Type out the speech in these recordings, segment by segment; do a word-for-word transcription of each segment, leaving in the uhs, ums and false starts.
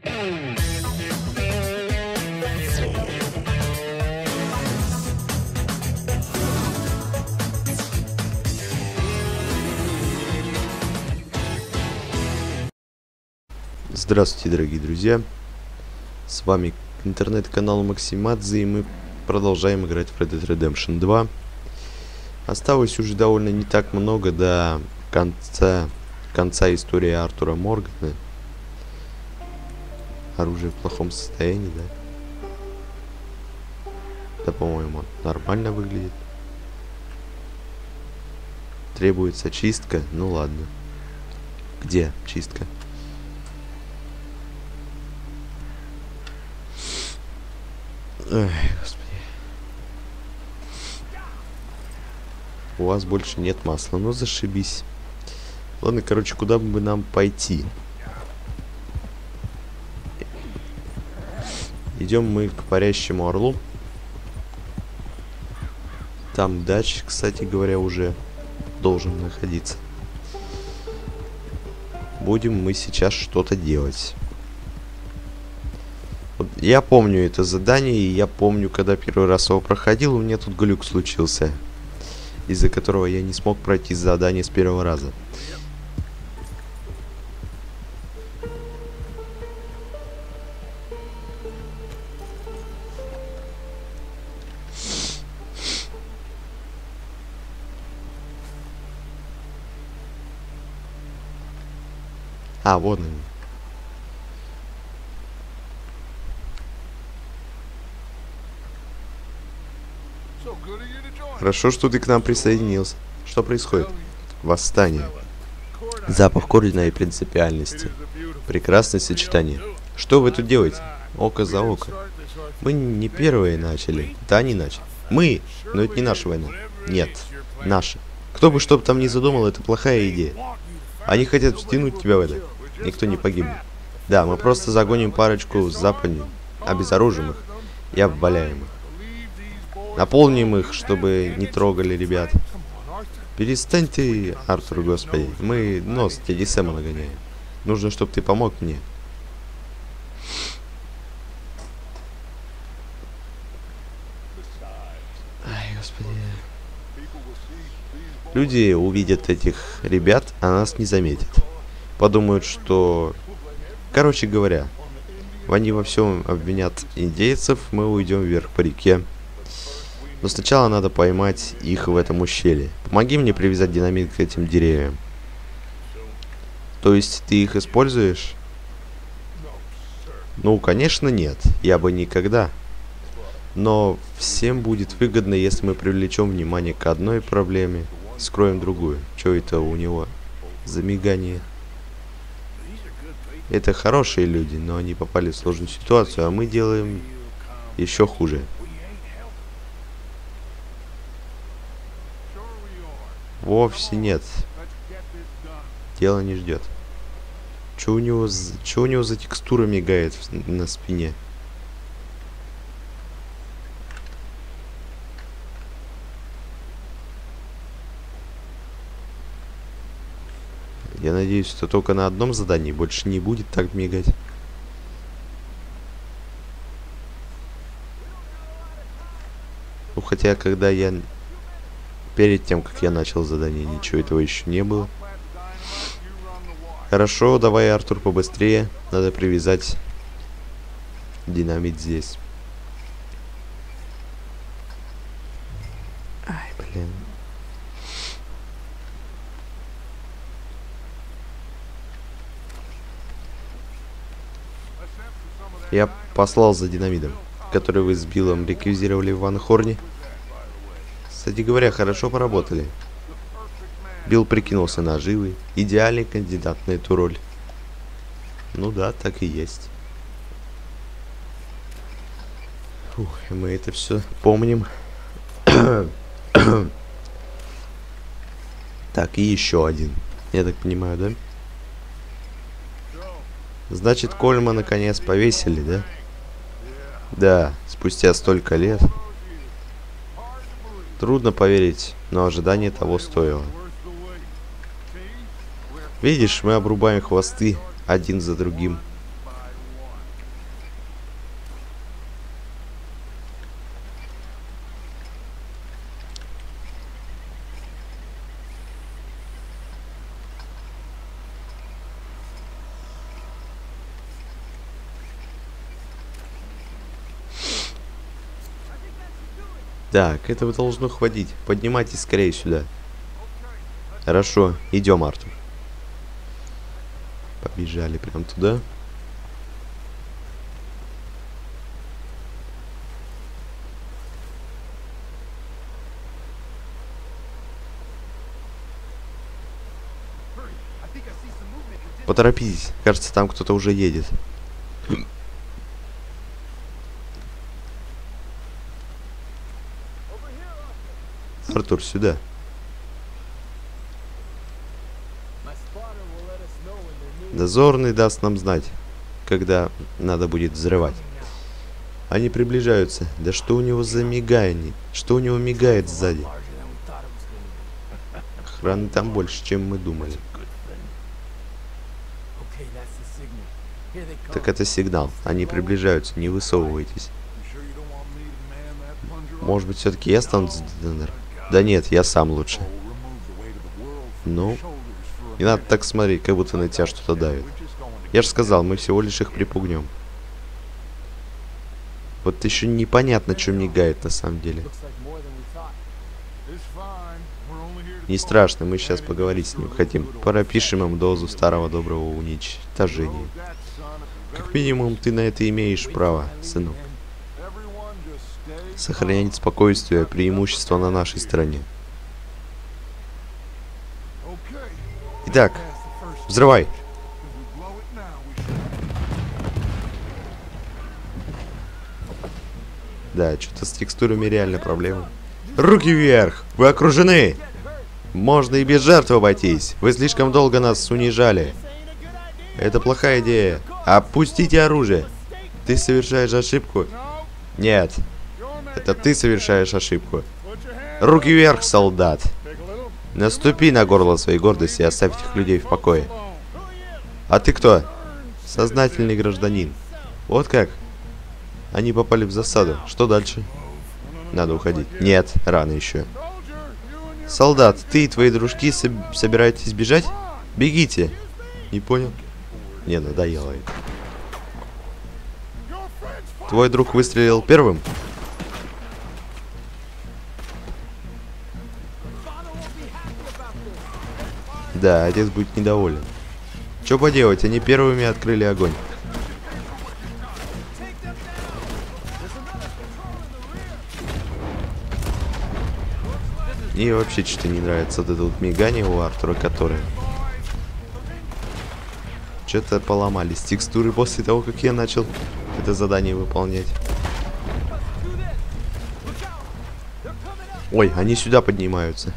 Здравствуйте, дорогие друзья, с вами интернет-канал Максимадзе, и мы продолжаем играть в Red Dead Redemption два. Осталось уже довольно не так много до конца, конца истории Артура Моргана. Оружие в плохом состоянии, да? Да, по-моему, нормально выглядит. Требуется чистка, ну ладно. Где чистка? Ой, господи. У вас больше нет масла, ну зашибись. Ладно, короче, куда бы нам пойти? Идем мы к парящему орлу. Там дач, кстати говоря, уже должен находиться. Будем мы сейчас что-то делать. Вот я помню это задание, и я помню, когда первый раз его проходил, у меня тут глюк случился, из-за которого я не смог пройти задание с первого раза. А, вот они. Хорошо, что ты к нам присоединился. Что происходит? Восстание. Запах корня и принципиальности. Прекрасное сочетание. Что вы тут делаете? Око за око. Мы не первые начали. Да, они начали. Мы! Но это не наша война. Нет, наша. Кто бы что бы там ни задумал, это плохая идея. Они хотят втянуть тебя в это. Никто не погибнет. Да, мы просто загоним парочку западни, обезоружим их и обваляем их. Наполним их, чтобы не трогали ребят. Перестань ты, Артур, господи. Мы нос дяди Сэма нагоняем. Нужно, чтобы ты помог мне. Ай, господи. Люди увидят этих ребят, а нас не заметят. Подумают, что... Короче говоря, они во всем обвинят индейцев, мы уйдем вверх по реке. Но сначала надо поймать их в этом ущелье. Помоги мне привязать динамит к этим деревьям. То есть ты их используешь? Ну, конечно, нет. Я бы никогда. Но всем будет выгодно, если мы привлечем внимание к одной проблеме, скроем другую. Что это у него за мигание? Это хорошие люди, но они попали в сложную ситуацию, а мы делаем еще хуже. Вовсе нет. Дело не ждет. Что у него, что у него за текстура мигает на спине? Я надеюсь, что только на одном задании больше не будет так мигать. Ну, хотя, когда я... Перед тем, как я начал задание, ничего этого еще не было. Хорошо, давай, Артур, побыстрее. Надо привязать динамит здесь. Ай, блин. Я послал за динамитом, который вы с Биллом реквизировали в Ван Хорне. Кстати говоря, хорошо поработали. Билл прикинулся наживой. Идеальный кандидат на эту роль. Ну да, так и есть. Фух, мы это все помним. Так, и еще один. Я так понимаю, да? Значит, Кольма наконец повесили, да? Да, спустя столько лет. Трудно поверить, но ожидание того стоило. Видишь, мы обрубаем хвосты один за другим. Так, этого должно хватить. Поднимайтесь скорее сюда. Хорошо, идем, Артур. Побежали прям туда. Поторопитесь. Кажется, там кто-то уже едет. Артур, сюда. Дозорный даст нам знать, когда надо будет взрывать. Они приближаются. Да что у него за мигание? Что у него мигает сзади? Охраны там больше, чем мы думали. Так это сигнал. Они приближаются. Не высовывайтесь. Может быть, все-таки я стану донором? Да нет, я сам лучше. Ну, не надо так смотреть, как будто на тебя что-то давит. Я же сказал, мы всего лишь их припугнем. Вот еще непонятно, что мигает на самом деле. Не страшно, мы сейчас поговорить с ним хотим. Пропишем им дозу старого доброго уничтожения. Как минимум, ты на это имеешь право, сынок. Сохранять спокойствие, преимущество на нашей стороне. Итак, взрывай. Да, что-то с текстурами реально проблемы. Руки вверх! Вы окружены! Можно и без жертв обойтись. Вы слишком долго нас унижали. Это плохая идея. Опустите оружие. Ты совершаешь ошибку. Нет. Это ты совершаешь ошибку. Руки вверх, солдат. Наступи на горло своей гордости и оставь этих людей в покое. А ты кто? Сознательный гражданин. Вот как? Они попали в засаду. Что дальше? Надо уходить. Нет, рано еще. Солдат, ты и твои дружки соб собираетесь бежать? Бегите. Не понял? Не, надоело это. Твой друг выстрелил первым? Да, отец будет недоволен. Что поделать, они первыми открыли огонь. И вообще что-то не нравится вот это вот мигание у Артура, которое... Что-то поломались текстуры после того, как я начал это задание выполнять. Ой, они сюда поднимаются.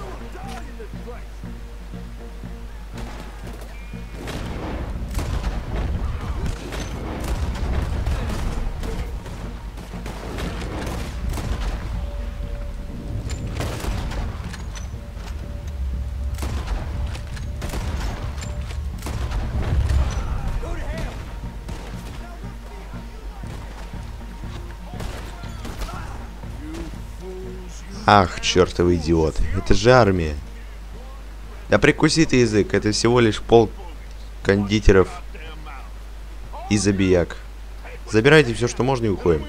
Ах, чертовы идиоты. Это же армия. Да прикуси ты язык. Это всего лишь пол кондитеров и забияк. Забирайте все, что можно, и уходим.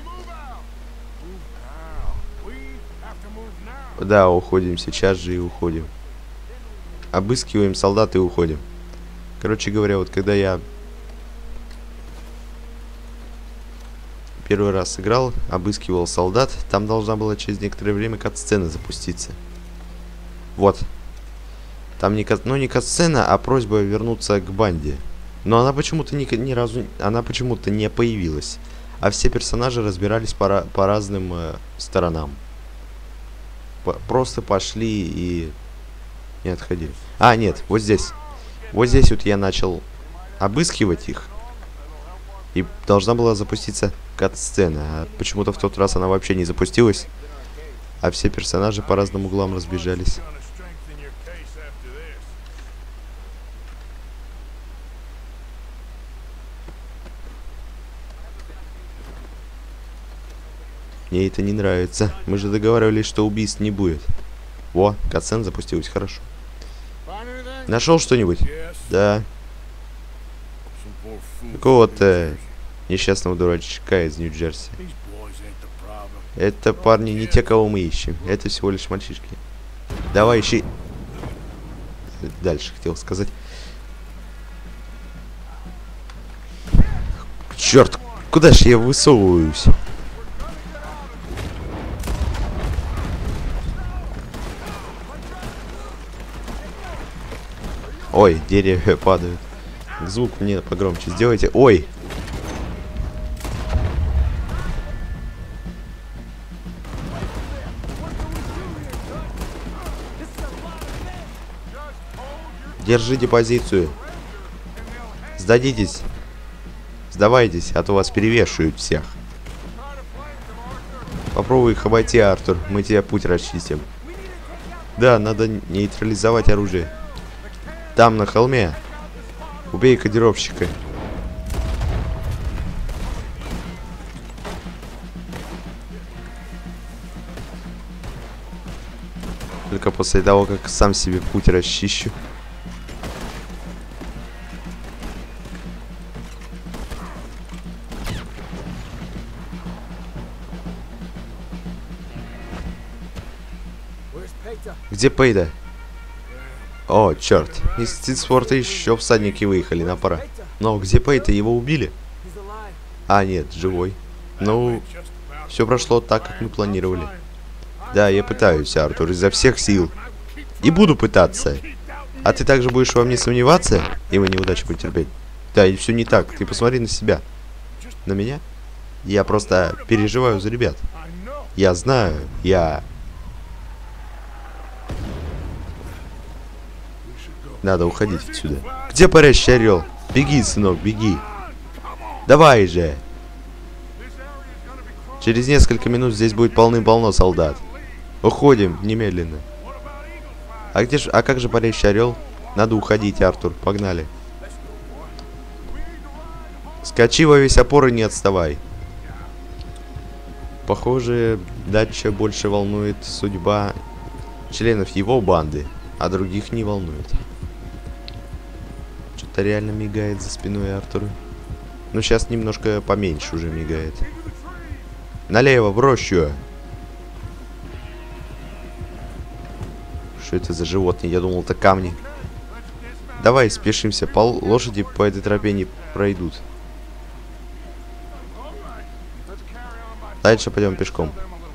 Да, уходим сейчас же и уходим. Обыскиваем солдат и уходим. Короче говоря, вот когда я первый раз играл, обыскивал солдат, там должна была через некоторое время кат-сцена запуститься. Вот. Там не, ну, не кат-сцена, а просьба вернуться к банде. Но она почему-то ни, ни разу она почему-то не появилась. А все персонажи разбирались по, по разным э, сторонам. По просто пошли и не отходили. А, нет, вот здесь. Вот здесь вот я начал обыскивать их. И должна была запуститься кат-сцена. А почему-то в тот раз она вообще не запустилась. А все персонажи по разным углам разбежались. Мне это не нравится. Мы же договаривались, что убийств не будет. Во, кат-сцена запустилась, хорошо. Нашел что-нибудь? Да. Какого-то несчастного дурачка из Нью-Джерси. Это, парни, не те, кого мы ищем. Это всего лишь мальчишки. Давай, ищи. Дальше хотел сказать. Черт, куда же я высовываюсь? Ой, деревья падают. Звук мне погромче сделайте. Ой! Держите позицию. Сдадитесь. Сдавайтесь, а то вас перевешивают всех. Попробуй их обойти, Артур. Мы тебе путь расчистим. Да, надо нейтрализовать оружие. Там, на холме. Убей кодировщика. Только после того, как сам себе путь расчищу. Где Пейда? О, черт. Из Стинспорта еще всадники выехали на пора. Но где Пейда? Его убили? А, нет, живой. Ну, все прошло так, как мы планировали. Да, я пытаюсь, Артур, изо всех сил. И буду пытаться. А ты также будешь во мне сомневаться? И вы неудачу потерпеть. Да, и все не так. Ты посмотри на себя. На меня? Я просто переживаю за ребят. Я знаю, я... Надо уходить отсюда. Где парящий орел? Беги, сынок, беги. Давай же. Через несколько минут здесь будет полным-полно солдат. Уходим немедленно. А где же, а как же парящий орел? Надо уходить, Артур. Погнали. Скачи во весь опор и не отставай. Похоже, Датча больше волнует судьба членов его банды, а других не волнует. Что-то реально мигает за спиной Артура. Ну, сейчас немножко поменьше уже мигает. Налево, в рощу. Что это за животные? Я думал, это камни. Давай, спешимся. По лошади по этой тропе не пройдут. Дальше пойдем пешком.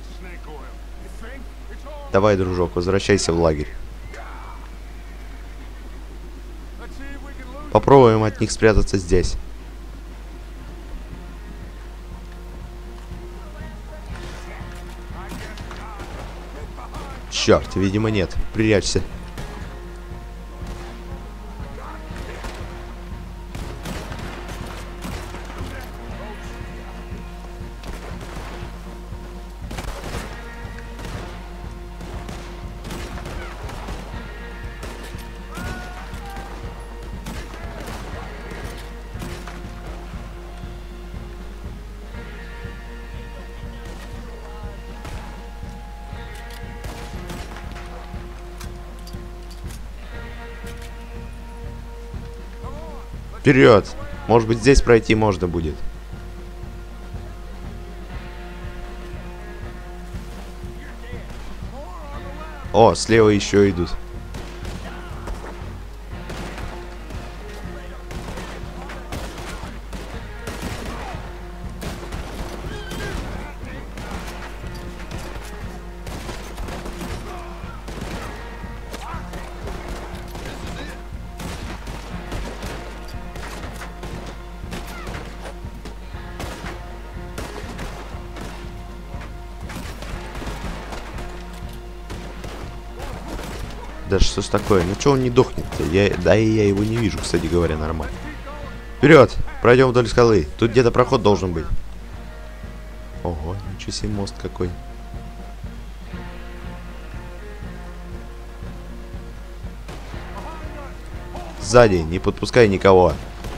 Давай, дружок, возвращайся в лагерь. Попробуем от них спрятаться здесь. Черт, видимо, нет. Прячься. Вперед! Может быть, здесь пройти можно будет. О, слева еще идут. Да что ж такое? Ну что он не дохнет-то? Я... Да и я его не вижу, кстати говоря, нормально. Вперед! Пройдем вдоль скалы. Тут где-то проход должен быть. Ого, ничего себе мост какой. Сзади, не подпускай никого.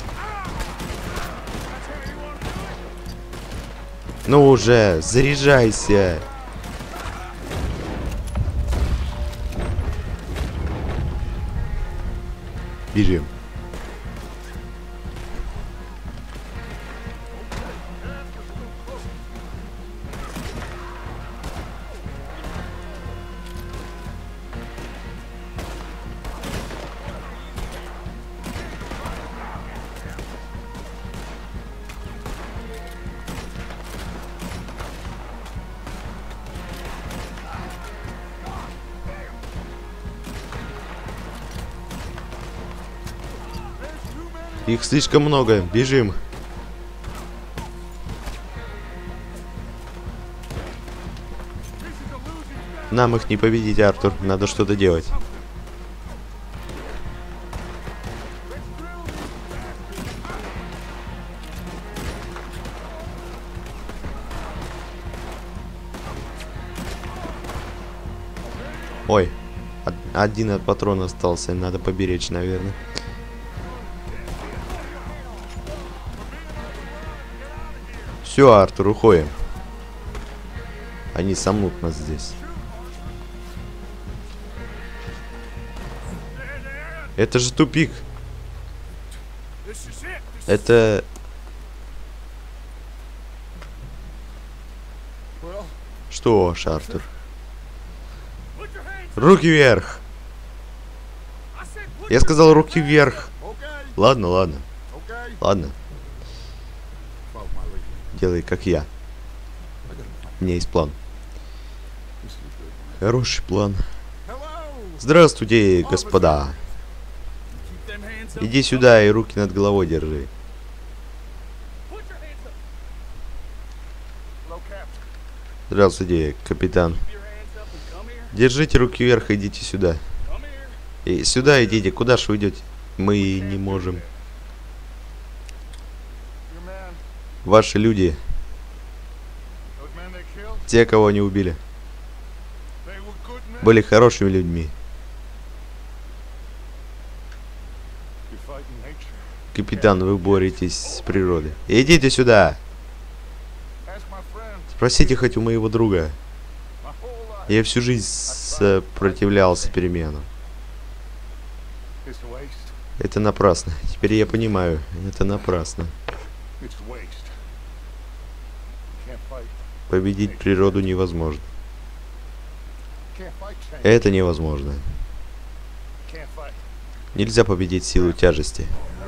Ну уже, заряжайся. Бежим. Их слишком много. Бежим. Нам их не победить, Артур. Надо что-то делать. Ой, один от патрона остался. Надо поберечь, наверное. Все, Артур, уходим. Они сомнут нас здесь. Это же тупик. Это... Что ж, Артур? Руки вверх. Я сказал руки вверх. Ладно, ладно. Ладно. Делай, как я. У меня есть план. Хороший план. Здравствуйте, господа. Иди сюда и руки над головой держи. Здравствуйте, капитан. Держите руки вверх, идите сюда. И сюда идите. Куда ж вы идете? Мы не можем. Ваши люди. Те, кого они убили. Были хорошими людьми. Капитан, вы боретесь с природой. Идите сюда. Спросите хоть у моего друга. Я всю жизнь сопротивлялся переменам. Это напрасно. Теперь я понимаю. Это напрасно. Победить природу невозможно. Это невозможно. Нельзя победить силу тяжести.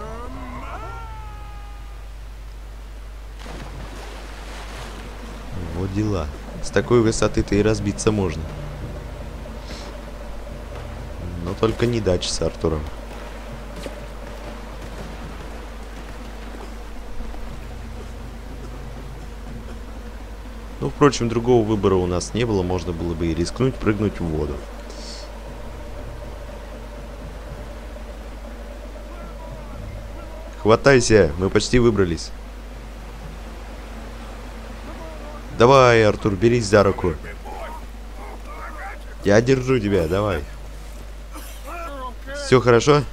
Вот дела. С такой высоты-то и разбиться можно. Но только не дач с Артуром. Ну, впрочем, другого выбора у нас не было. Можно было бы и рискнуть прыгнуть в воду. Хватайся, мы почти выбрались. Давай, Артур, берись за руку. Я держу тебя, давай. Все хорошо?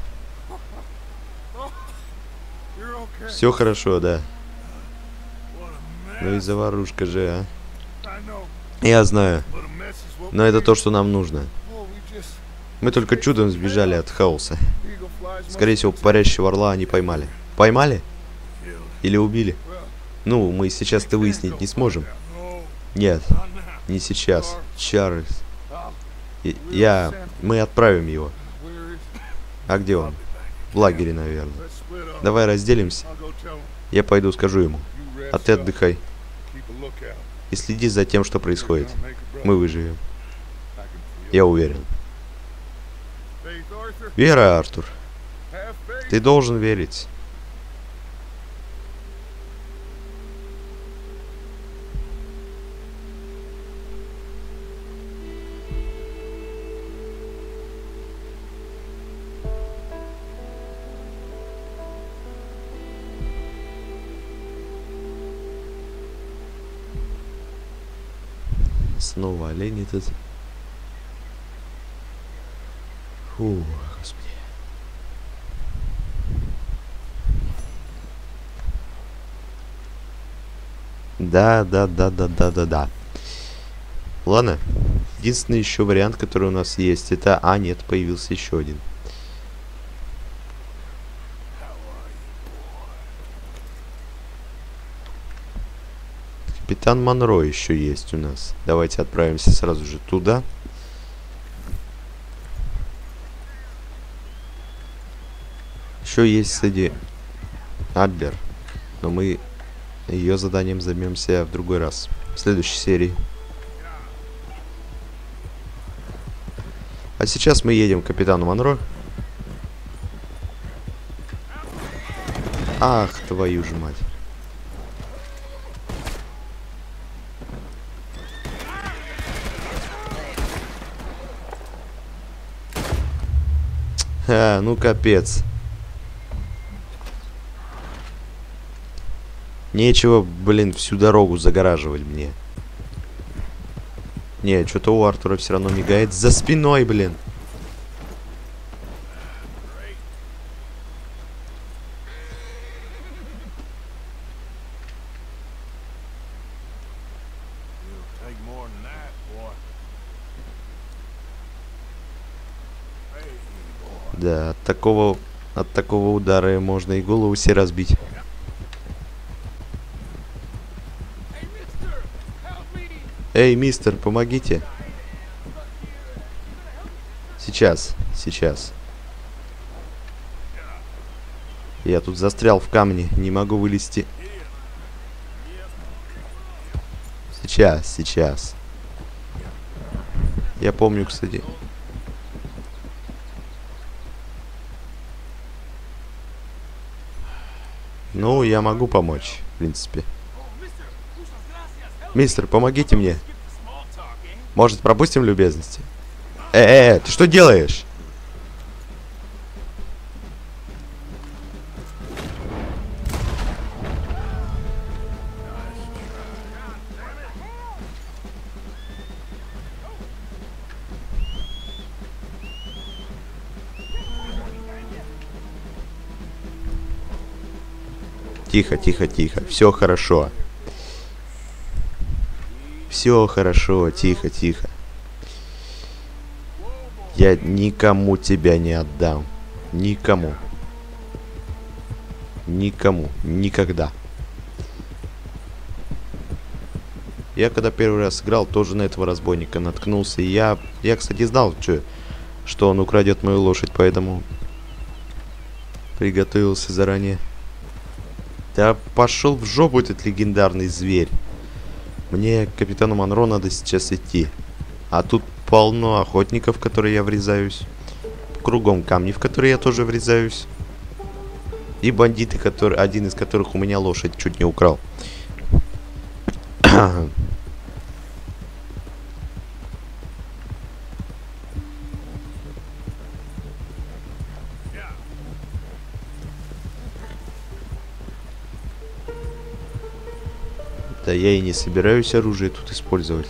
Все хорошо, да. Ну и заварушка же, а. Я знаю. Но это то, что нам нужно. Мы только чудом сбежали от хаоса. Скорее всего, парящего орла они поймали. Поймали? Или убили? Ну, мы сейчас это выяснить не сможем. Нет, не сейчас. Чарльз. И, я... Мы отправим его. А где он? В лагере, наверное. Давай разделимся. Я пойду скажу ему. А ты отдыхай. И следи за тем, что происходит. Мы выживем. Я уверен. Вера, Артур. Ты должен верить. Снова олень этот. Фу, господи. Да, да, да, да, да, да, да. Ладно. Единственный еще вариант, который у нас есть, это... А, нет, появился еще один. Капитан Монро еще есть у нас. Давайте отправимся сразу же туда. Еще есть, кстати, Адлер. Но мы ее заданием займемся в другой раз. В следующей серии. А сейчас мы едем к капитану Монро. Ах, твою же мать. А, ну капец. Нечего, блин, всю дорогу загораживать мне. Не, что-то у Артура все равно мигает за спиной, блин. Да, от такого, от такого удара можно и голову себе разбить. Эй, мистер, помогите. Сейчас, сейчас. Я тут застрял в камне, не могу вылезти. Сейчас, сейчас. Я помню, кстати. Ну, я могу помочь, в принципе. Мистер, помогите мне. Может, пропустим любезности? Э, э, э, ты что делаешь? Тихо, тихо, тихо. Все хорошо. Все хорошо, тихо, тихо. Я никому тебя не отдам. Никому. Никому. Никогда. Я когда первый раз играл, тоже на этого разбойника наткнулся. И я, я кстати, знал, что, что он украдет мою лошадь, поэтому приготовился заранее. Да пошел в жопу этот легендарный зверь. Мне к капитану Монро надо сейчас идти. А тут полно охотников, в которые я врезаюсь. Кругом камни, в которые я тоже врезаюсь. И бандиты, которые, один из которых у меня лошадь чуть не украл. Да я и не собираюсь оружие тут использовать.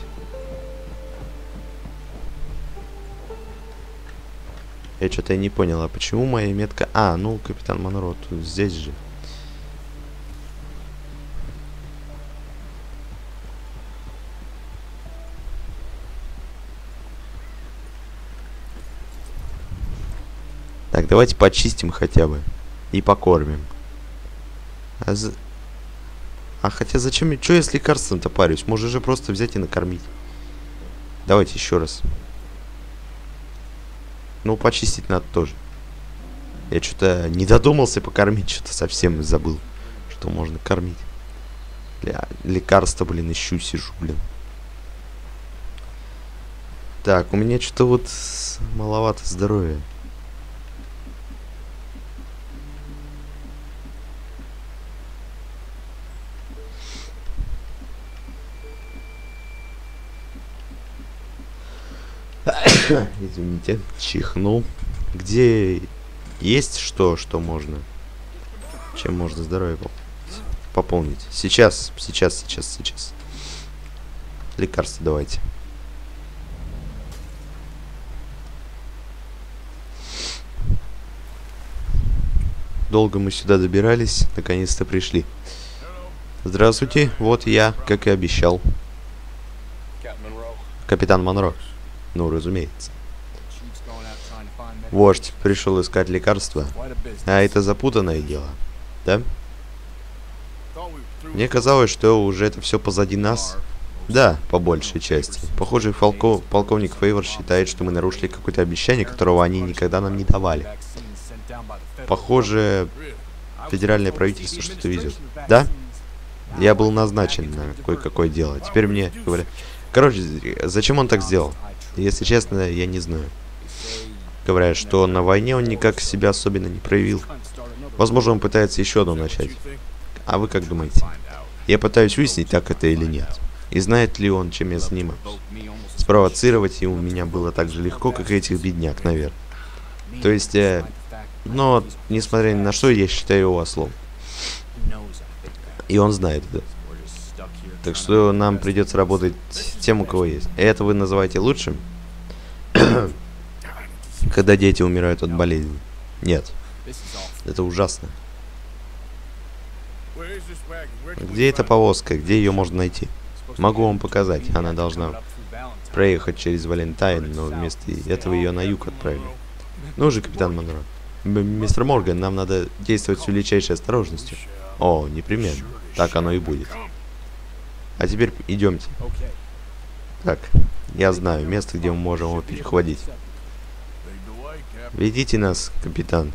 Я что-то не понял, а почему моя метка... А, ну, капитан Монро, тут здесь же. Так, давайте почистим хотя бы. И покормим. А, за... а хотя зачем... Что я с лекарством-то парюсь? Можно же просто взять и накормить. Давайте еще раз. Ну, почистить надо тоже. Я что-то не додумался покормить, что-то совсем забыл, что можно кормить. Ля, лекарства, блин, ищу, сижу, блин. Так, у меня что-то вот маловато здоровья. Извините, чихнул. Где есть что, что можно? Чем можно здоровье пополнить? Сейчас, сейчас, сейчас, сейчас. Лекарства давайте. Долго мы сюда добирались, наконец-то пришли. Здравствуйте, вот я, как и обещал. Капитан Монро. Ну, разумеется. Вождь пришел искать лекарства. А это запутанное дело, да? Мне казалось, что уже это все позади нас. Да, по большей части. Похоже, полков... полковник Фейвор считает, что мы нарушили какое-то обещание, которого они никогда нам не давали. Похоже, федеральное правительство что-то везет. Да? Я был назначен на кое-какое дело. Теперь мне говорят... Короче, зачем он так сделал? Если честно, я не знаю. Говорят, что на войне он никак себя особенно не проявил. Возможно, он пытается еще одну начать. А вы как думаете? Я пытаюсь выяснить, так это или нет. И знает ли он, чем я занимаюсь. Спровоцировать его у меня было так же легко, как и этих бедняк, наверное. То есть, э, но, несмотря ни на что, я считаю его ослом. И он знает это. Так что нам придется работать тем, у кого есть. И это вы называете лучшим? Когда дети умирают от болезни. Нет. Это ужасно. Где эта повозка? Где ее можно найти? Могу вам показать. Она должна проехать через Валентайн, но вместо этого ее на юг отправили. Ну же, капитан Монро. Мистер Морган, нам надо действовать с величайшей осторожностью. О, непременно. Так оно и будет. А теперь идемте. Так, я знаю место, где мы можем его перехватить. Ведите нас, капитан.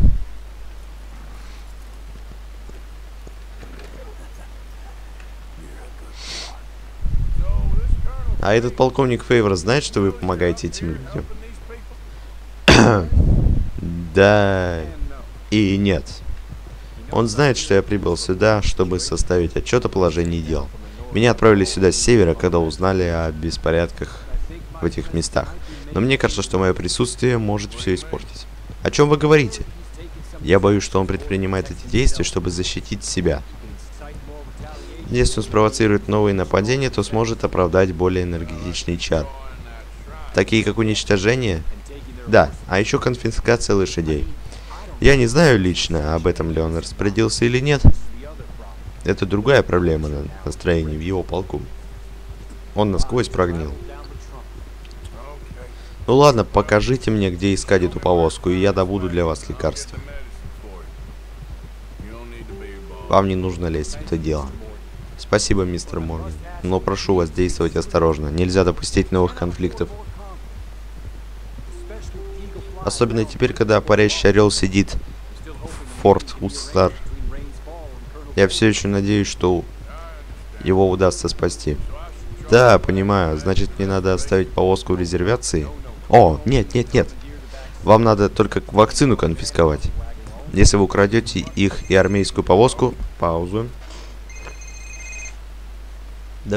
А этот полковник Фейвор знает, что вы помогаете этим людям? Да и нет. Он знает, что я прибыл сюда, чтобы составить отчет о положении дел. Меня отправили сюда с севера, когда узнали о беспорядках в этих местах. Но мне кажется, что мое присутствие может все испортить. О чем вы говорите? Я боюсь, что он предпринимает эти действия, чтобы защитить себя. Если он спровоцирует новые нападения, то сможет оправдать более энергетичный чар. Такие как уничтожение? Да, а еще конфискация лошадей. Я не знаю лично, об этом ли он распорядился или нет. Это другая проблема на настроении в его полку. Он насквозь прогнил. Ну ладно, покажите мне, где искать эту повозку, и я добуду для вас лекарства. Вам не нужно лезть в это дело. Спасибо, мистер Морган. Но прошу вас действовать осторожно. Нельзя допустить новых конфликтов. Особенно теперь, когда парящий орел сидит в Форт Уссар. Я все еще надеюсь, что его удастся спасти. Да, понимаю. Значит, мне надо оставить повозку в резервации? О, нет, нет, нет. Вам надо только вакцину конфисковать. Если вы украдете их и армейскую повозку... Паузу. Да.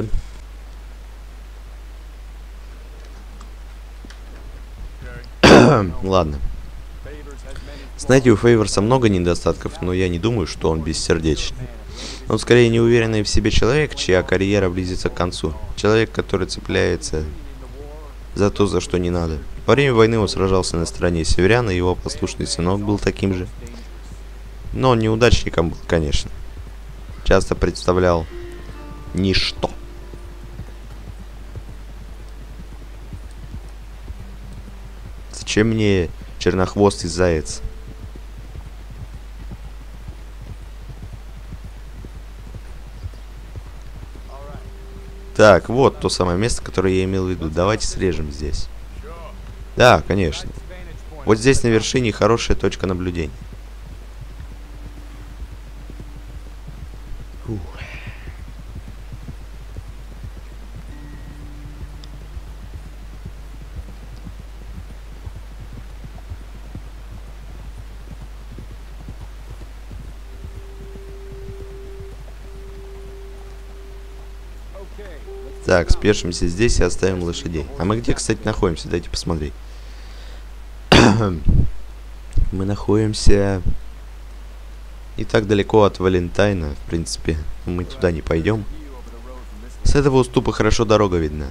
Ладно. Знаете, у Фейворса много недостатков, но я не думаю, что он бессердечный. Он скорее неуверенный в себе человек, чья карьера близится к концу. Человек, который цепляется за то, за что не надо. Во время войны он сражался на стороне северян, и его послушный сынок был таким же. Но он неудачником был, конечно. Часто представлял ничто. Зачем мне чернохвостый заяц? Так, вот то самое место, которое я имел в виду. Давайте срежем здесь. Да, конечно. Вот здесь на вершине хорошая точка наблюдения. Фух. Так, спешимся здесь и оставим лошадей. А мы где, кстати, находимся? Дайте посмотреть. Мы находимся не так далеко от Валентайна, в принципе. Мы туда не пойдем. С этого уступа хорошо дорога видна.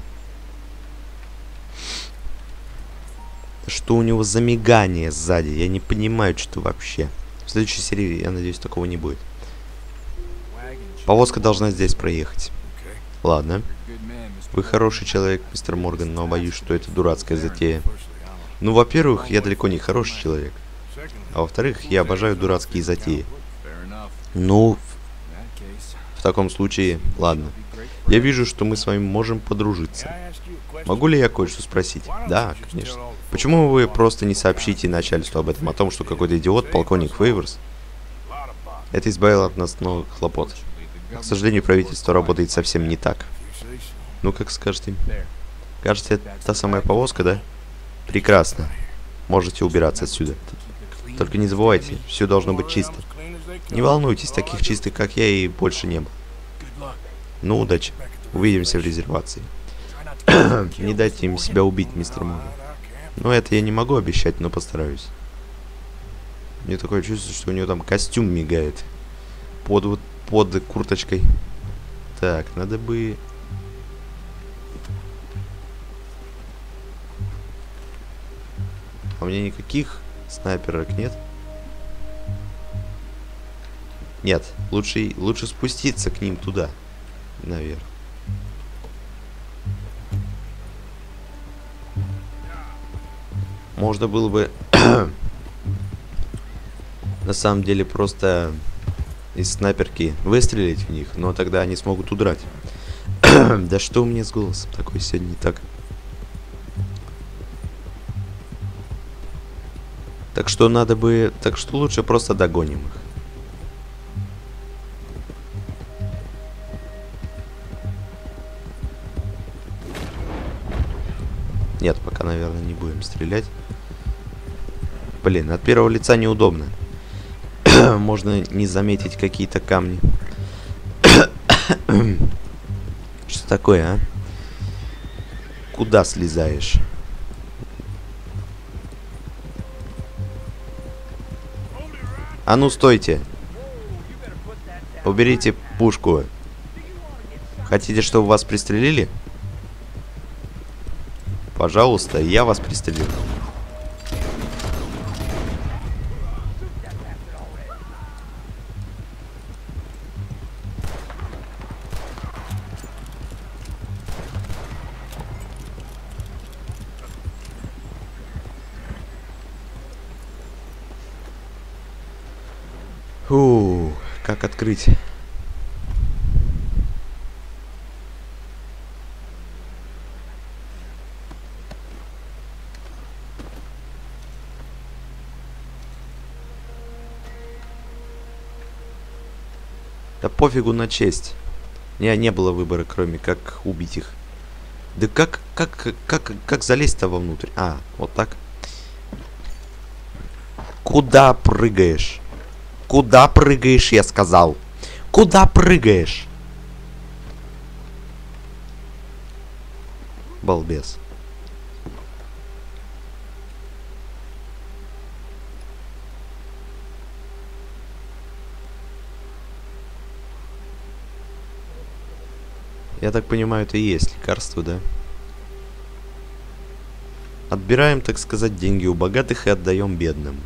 Что у него за мигание сзади? Я не понимаю, что вообще. В следующей серии, я надеюсь, такого не будет. Повозка должна здесь проехать. Ладно. Вы хороший человек, мистер Морган, но боюсь, что это дурацкая затея. Ну, во-первых, я далеко не хороший человек. А во-вторых, я обожаю дурацкие затеи. Ну, в таком случае, ладно. Я вижу, что мы с вами можем подружиться. Могу ли я кое-что спросить? Да, конечно. Почему вы просто не сообщите начальству об этом, о том, что какой-то идиот, полковник Фейворс? Это избавило от нас много хлопот. К сожалению, правительство работает совсем не так. Ну, как скажете. Кажется, это та самая повозка, да? Прекрасно. Можете убираться отсюда. Только не забывайте, все должно быть чисто. Не волнуйтесь, таких чистых, как я, и больше не было. Ну, удачи. Увидимся в резервации. Не дайте им себя убить, мистер Морган. Ну, это я не могу обещать, но постараюсь. Мне такое чувство, что у него там костюм мигает. Под вот, под курточкой. Так, надо бы... А у меня никаких снайперок нет? Нет, лучше, лучше спуститься к ним туда. Наверх. Можно было бы на самом деле просто из снайперки выстрелить в них, но тогда они смогут удрать. Да что у меня с голосом такой сегодня не так? Так что надо бы... Так что лучше просто догоним их. Нет, пока, наверное, не будем стрелять. Блин, от первого лица неудобно. Можно не заметить какие-то камни. Что такое, а? Куда слезаешь? А ну, стойте. Уберите пушку. Хотите, чтобы вас пристрелили? Пожалуйста, я вас пристрелю. Фу, как открыть? Да пофигу на честь. Не, не было выбора, кроме как убить их. Да как, как, как, как залезть-то вовнутрь? А, вот так. Куда прыгаешь? Куда прыгаешь, я сказал? Куда прыгаешь? Балбес. Я так понимаю, это и есть лекарство, да? Отбираем, так сказать, деньги у богатых и отдаем бедным.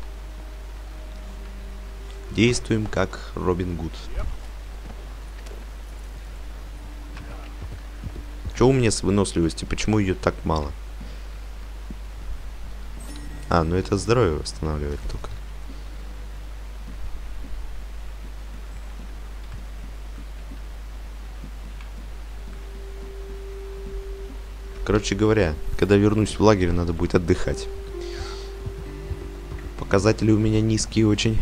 Действуем как Робин Гуд. Что у меня с выносливостью? Почему ее так мало? А, ну это здоровье восстанавливает только. Короче говоря, когда вернусь в лагерь, надо будет отдыхать. Показатели у меня низкие очень.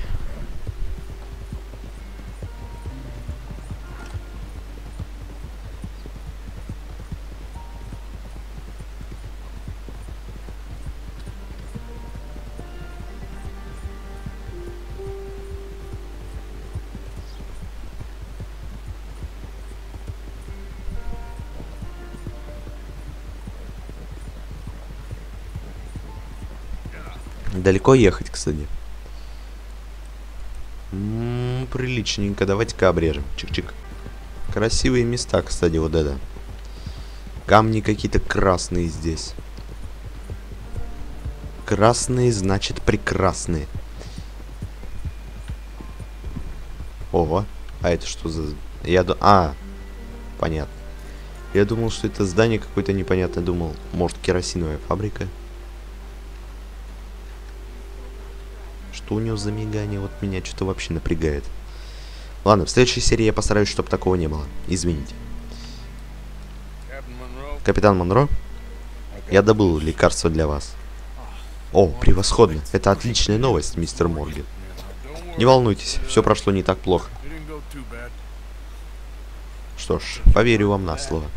Далеко ехать, кстати. М-м, приличненько. Давайте-ка обрежем. Чик-чик. Красивые места, кстати, вот это. Камни какие-то красные здесь. Красные, значит, прекрасные. Ого. А это что за... Я ду... А, понятно. Я думал, что это здание какое-то непонятное. Думал, может, керосиновая фабрика. Что у него за мигание? Вот меня что-то вообще напрягает. Ладно, в следующей серии я постараюсь, чтобы такого не было. Извините. Капитан Монро, я добыл лекарство для вас. О, превосходно. Это отличная новость, мистер Морган. Не волнуйтесь, все прошло не так плохо. Что ж, поверю вам на слово.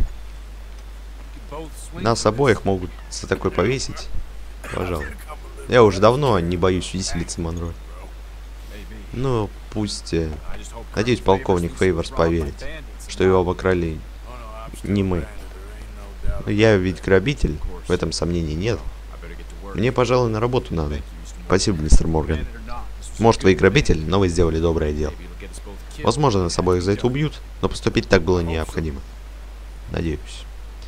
Нас обоих могут за такое повесить. Пожалуй. Я уже давно не боюсь виселицы, Монро. Ну, пусть... Э, надеюсь, полковник Фейворс поверит, что его обокрали не мы. Но я ведь грабитель, в этом сомнений нет. Мне, пожалуй, на работу надо. Спасибо, мистер Морган. Может, вы и грабитель, но вы сделали доброе дело. Возможно, нас обоих за это убьют, но поступить так было необходимо. Надеюсь.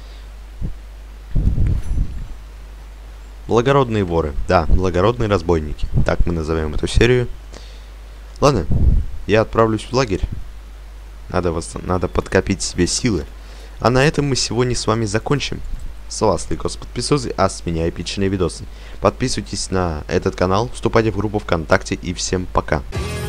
Благородные воры. Да, благородные разбойники. Так мы назовем эту серию. Ладно, я отправлюсь в лагерь. Надо, вос... Надо подкопить себе силы. А на этом мы сегодня с вами закончим. С вас, лайкос, подписывайтесь, а с меня эпичные видосы. Подписывайтесь на этот канал, вступайте в группу ВКонтакте и всем пока.